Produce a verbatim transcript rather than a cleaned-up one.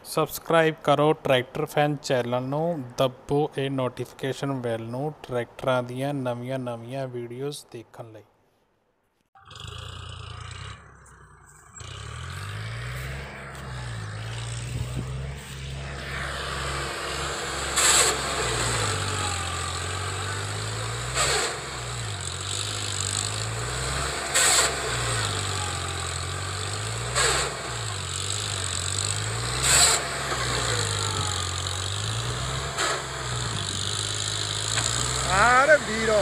Subscribe ਕਰੋ tractor fan channel ਨੂੰ, ਦੱਬੋ ਇਹ ਨੋਟੀਫਿਕੇਸ਼ਨ ਬੈਲ ਨੂੰ ਟਰੈਕਟਰਾਂ ਦੀਆਂ ਨਵੀਆਂ ਨਵੀਆਂ ਵੀਡੀਓਜ਼ ਦੇਖਣ ਲਈ। अरे वीरो